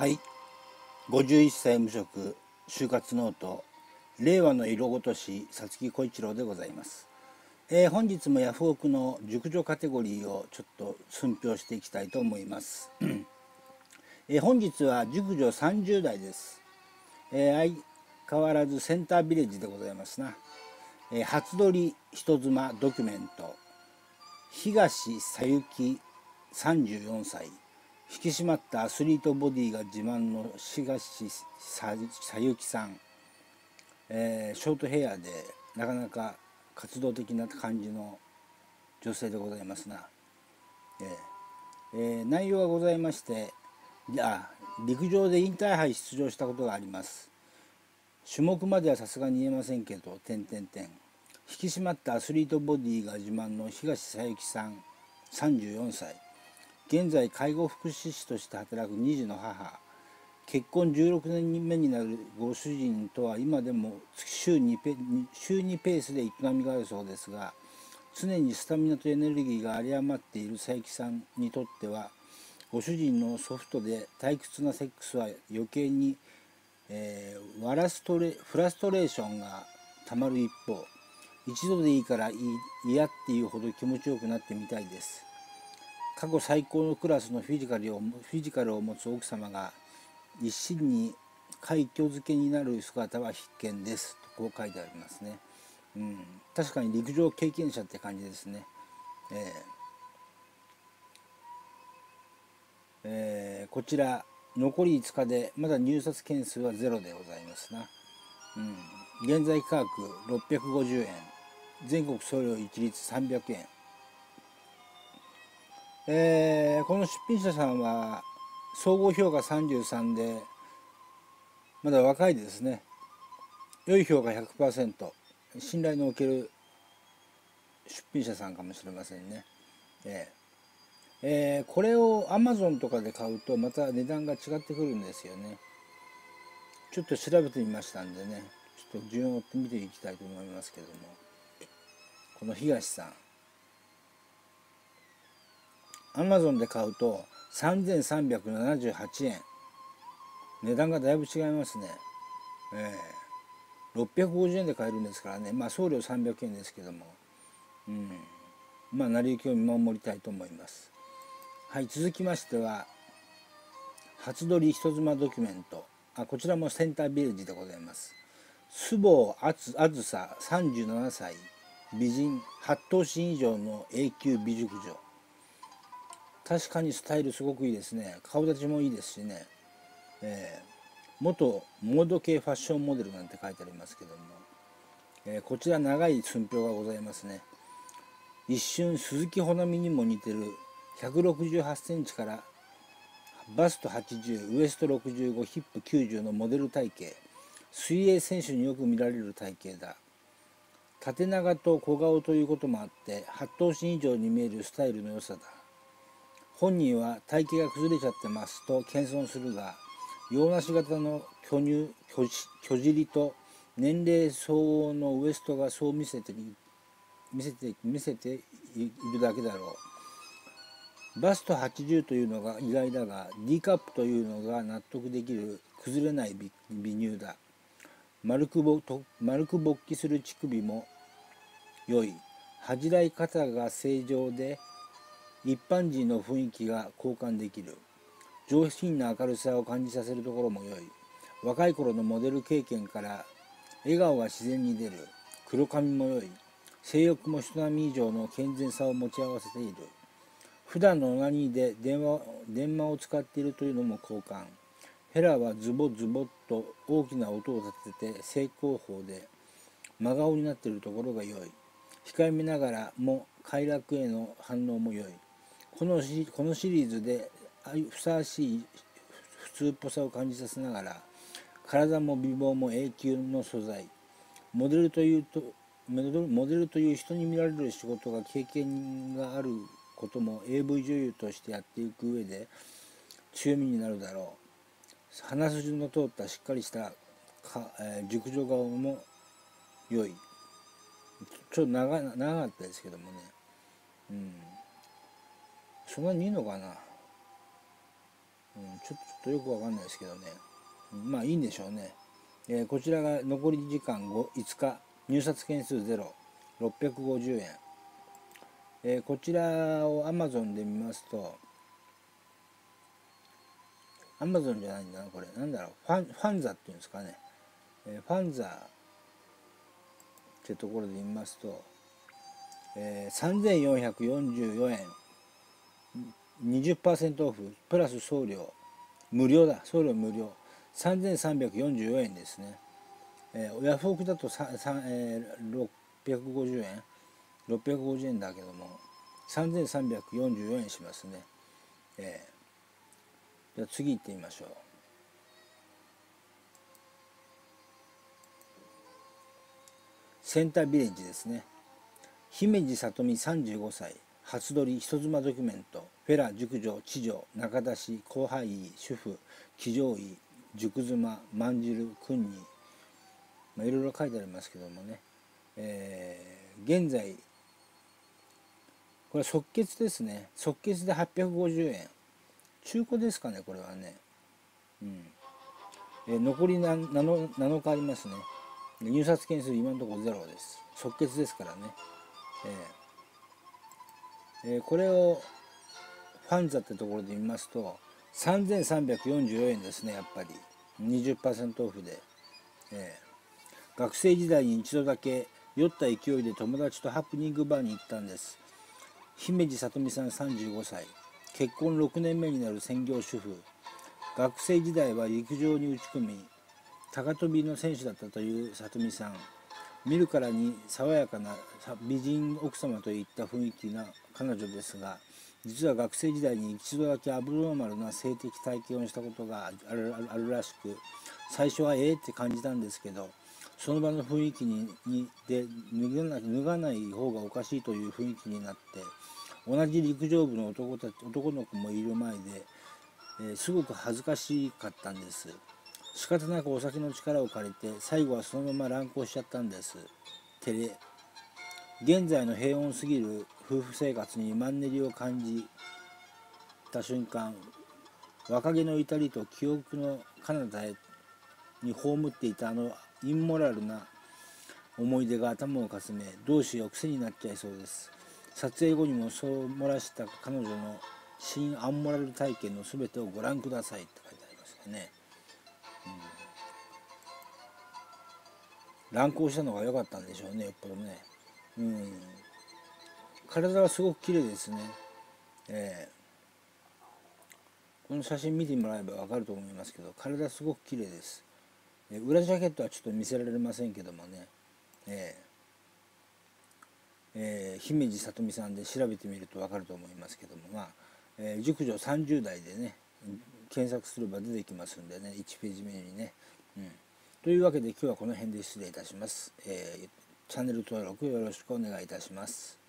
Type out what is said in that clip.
はい、51歳無職就活ノート令和の色ごとしさつき小一郎でございます。本日もヤフオクの熟女カテゴリーをちょっと寸評していきたいと思います。本日は熟女30代です。相変わらずセンタービレッジでございますな。初撮り人妻ドキュメント、東さゆき34歳、引き締まったアスリートボディが自慢の東さゆきさん、ショートヘアでなかなか活動的な感じの女性でございますな。内容がございまして、陸上でインターハイ出場したことがあります。種目まではさすがに言えませんけど、引き締まったアスリートボディが自慢の東さゆきさん34歳、現在介護福祉士として働く2児の母、結婚16年目になるご主人とは今でも週2ペースで営みがあるそうですが、常にスタミナとエネルギーが有り余っている佐伯さんにとっては、ご主人のソフトで退屈なセックスは余計に、フラストレーションがたまる一方、一度でいいから嫌っていうほど気持ちよくなってみたいです。過去最高のクラスのフィジカルを持つ奥様が一心に快挙づけになる姿は必見ですとこう書いてありますね。確かに陸上経験者って感じですね。こちら残り5日でまだ入札件数はゼロでございますな。現在価格650円、全国送料一律300円。この出品者さんは総合評価33でまだ若いですね。良い評価 100%、 信頼のおける出品者さんかもしれませんね。これを Amazon とかで買うとまた値段が違ってくるんですよね。ちょっと調べてみましたんでね、ちょっと順を追って見ていきたいと思いますけども、この東さん Amazon で買うと3378円、値段がだいぶ違いますね。650円で買えるんですからね。送料300円ですけども、成り行きを見守りたいと思います。はい、続きましては初撮り人妻ドキュメント、こちらもセンタービレッジでございます。須坊あずさ37歳、美人、8頭身以上の A 級美熟女。確かにスタイルすごくいいですね。顔立ちもいいですしね。元モード系ファッションモデルなんて書いてありますけども、こちら長い寸評がございますね。一瞬鈴木保奈美にも似てる168センチからバスト80、ウエスト65、ヒップ90のモデル体型。水泳選手によく見られる体型だ。縦長と小顔ということもあって8頭身以上に見えるスタイルの良さだ。本人は体型が崩れちゃってますと謙遜するが、洋梨型の巨尻と年齢相応のウエストがそう見せているだけだろう。バスト80というのが意外だが、 D カップというのが納得できる崩れない美乳だ。丸く勃起する乳首も良い。恥じらい方が正常で一般人の雰囲気が交換できる。上品な明るさを感じさせるところも良い。若い頃のモデル経験から笑顔が自然に出る。黒髪も良い。性欲も人並み以上の健全さを持ち合わせている。普段のオナニーで電話を使っているというのも交換。ヘラはズボズボっと大きな音を立てて正攻法で真顔になっているところが良い。控えめながらも快楽への反応も良い。このシリーズでふさわしい普通っぽさを感じさせながら、体も美貌も永久の素材。モデルという人に見られる仕事が経験があることも AV 女優としてやっていく上で強みになるだろう。鼻筋の通ったしっかりした熟女顔も良い。ちょっと長かったですけどもね。そんなにいいのかな。 ちょっとよくわかんないですけどね、まあいいんでしょうね。こちらが残り時間5日、入札件数0、650円。こちらを Amazon で見ますと、Amazon じゃないんだな、これ。なんだろう、ファンザっていうんですかね。ファンザってところで見ますと、3444円、20% オフ、プラス送料、無料だ、送料無料。3344円ですね。ヤフオクだと650円650円だけども3344円しますね。じゃあ次行ってみましょう。センタービレッジですね。姫路さとみ35歳、初取り人妻ドキュメント、フェラ熟女知女中出し後輩医主婦騎乗医熟妻まんじるくんに、いろいろ書いてありますけどもね、現在これは即決ですね。即決で850円。中古ですかね、これはね。残り 7日ありますね。入札件数今のところゼロです。即決ですからね。これをファンザってところで見ますと3344円ですね、やっぱり 20% オフで、学生時代に一度だけ酔った勢いで友達とハプニングバーに行ったんです。姫路さとみさん35歳、結婚6年目になる専業主婦。学生時代は陸上に打ち込み高跳びの選手だったというさとみさん。見るからに爽やかな美人奥様といった雰囲気な彼女ですが、実は学生時代に一度だけアブノーマルな性的体験をしたことがあるらしく、最初はって感じたんですけど、その場の雰囲気で脱がない方がおかしいという雰囲気になって、同じ陸上部の男の子もいる前で、すごく恥ずかしかったんです。仕方なくお酒の力を借りて最後はそのまま乱行しちゃったんです。照れ。現在の平穏すぎる夫婦生活にマンネリを感じた瞬間、若気の至りと記憶の彼方に葬っていたあのインモラルな思い出が頭をかすめ、どうしよう癖になっちゃいそうです。撮影後にもそう漏らした彼女の新アンモラル体験の全てをご覧くださいって書いてありますよね。乱行したのが良かったんでしょうね、よっぽどね。体はすごく綺麗ですね。この写真見てもらえば分かると思いますけど、体すごく綺麗です。裏ジャケットはちょっと見せられませんけどもね、姫路さとみさんで調べてみると分かると思いますけども、熟女30代でね、検索すれば出てきますんでね、1ページ目にね。というわけで今日はこの辺で失礼いたします。チャンネル登録よろしくお願いいたします。